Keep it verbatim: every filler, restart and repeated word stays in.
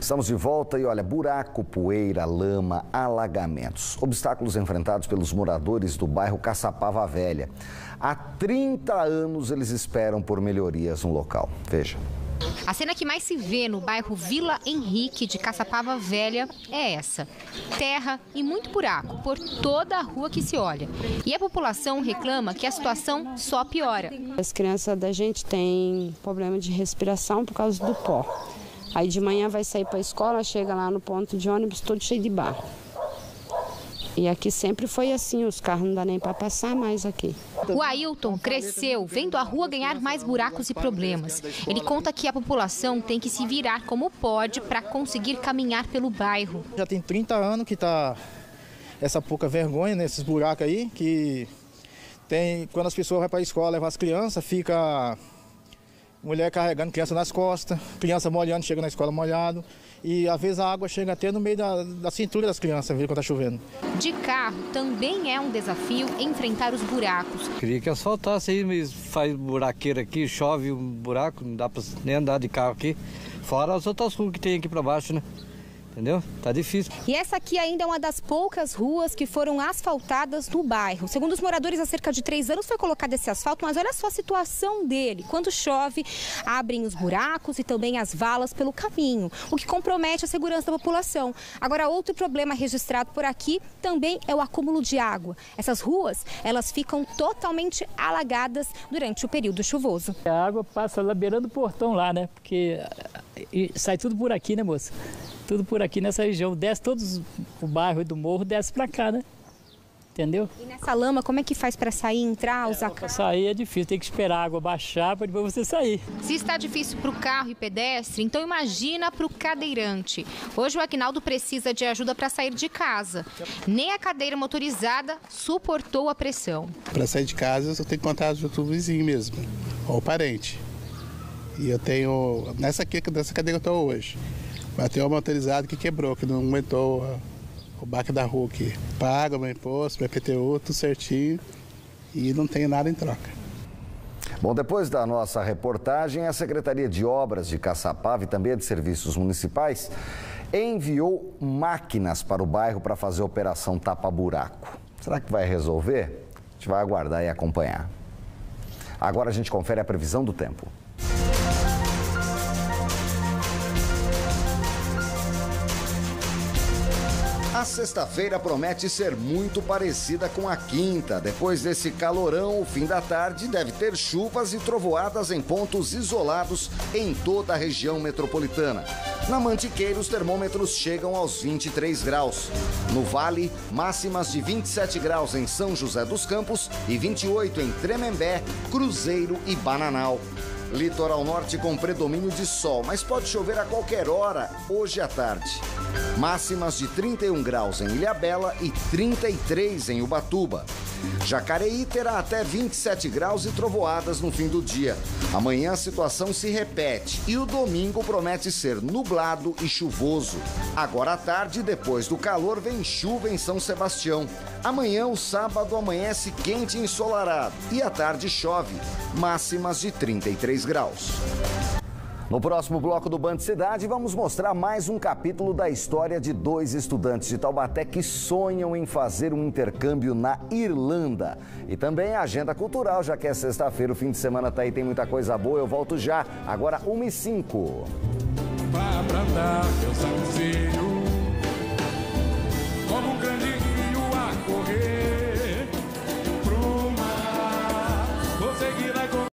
Estamos de volta e olha, buraco, poeira, lama, alagamentos. Obstáculos enfrentados pelos moradores do bairro Caçapava Velha. Há trinta anos eles esperam por melhorias no local. Veja. A cena que mais se vê no bairro Vila Henrique de Caçapava Velha é essa. Terra e muito buraco por toda a rua que se olha. E a população reclama que a situação só piora. As crianças da gente têm problema de respiração por causa do pó. Aí de manhã vai sair para a escola, chega lá no ponto de ônibus todo cheio de barro. E aqui sempre foi assim, os carros não dá nem para passar mais aqui. O Ailton cresceu vendo a rua ganhar mais buracos e problemas. Ele conta que a população tem que se virar como pode para conseguir caminhar pelo bairro. Já tem trinta anos que está essa pouca vergonha nesses buracos aí, que tem, quando as pessoas vão para a escola levar as crianças, fica mulher carregando criança nas costas, criança molhando, chega na escola molhado. E às vezes a água chega até no meio da, da cintura das crianças, viu, quando está chovendo. De carro também é um desafio enfrentar os buracos. Queria que asfaltasse aí, mas faz buraqueira aqui, chove um buraco, não dá para nem andar de carro aqui. Fora as outras ruas que tem aqui para baixo, né? Entendeu? Tá difícil. E essa aqui ainda é uma das poucas ruas que foram asfaltadas no bairro. Segundo os moradores, há cerca de três anos foi colocado esse asfalto, mas olha só a situação dele. Quando chove, abrem os buracos e também as valas pelo caminho, o que compromete a segurança da população. Agora, outro problema registrado por aqui também é o acúmulo de água. Essas ruas, elas ficam totalmente alagadas durante o período chuvoso. A água passa lá beirando o portão lá, né? Porque e sai tudo por aqui, né, moça? Tudo por aqui nessa região, desce todos o bairro do morro, desce para cá, né? Entendeu? E nessa lama, como é que faz para sair, entrar, usar carro? Para sair é difícil, tem que esperar a água baixar para depois você sair. Se está difícil para o carro e pedestre, então imagina para o cadeirante. Hoje o Aguinaldo precisa de ajuda para sair de casa. Nem a cadeira motorizada suportou a pressão. Para sair de casa, eu tenho que contar do vizinho mesmo, ou parente. E eu tenho, nessa aqui, nessa cadeira que eu estou hoje. Mas tem uma motorizada que quebrou, que não aguentou o baque da rua aqui. Paga meu imposto, meu I P T U, tudo certinho e não tem nada em troca. Bom, depois da nossa reportagem, a Secretaria de Obras de Caçapava e também a de Serviços Municipais enviou máquinas para o bairro para fazer a operação tapa-buraco. Será que vai resolver? A gente vai aguardar e acompanhar. Agora a gente confere a previsão do tempo. A sexta-feira promete ser muito parecida com a quinta. Depois desse calorão, o fim da tarde deve ter chuvas e trovoadas em pontos isolados em toda a região metropolitana. Na Mantiqueira, os termômetros chegam aos vinte e três graus. No Vale, máximas de vinte e sete graus em São José dos Campos e vinte e oito em Tremembé, Cruzeiro e Bananal. Litoral norte com predomínio de sol, mas pode chover a qualquer hora, hoje à tarde. Máximas de trinta e um graus em Ilhabela e trinta e três em Ubatuba. Jacareí terá até vinte e sete graus e trovoadas no fim do dia. Amanhã a situação se repete e o domingo promete ser nublado e chuvoso. Agora à tarde, depois do calor, vem chuva em São Sebastião. Amanhã, o sábado, amanhece quente e ensolarado e à tarde chove. Máximas de trinta e três graus. No próximo bloco do Band Cidade, vamos mostrar mais um capítulo da história de dois estudantes de Taubaté que sonham em fazer um intercâmbio na Irlanda. E também a agenda cultural, já que é sexta-feira, o fim de semana tá aí, tem muita coisa boa. Eu volto já, agora uma e cinco.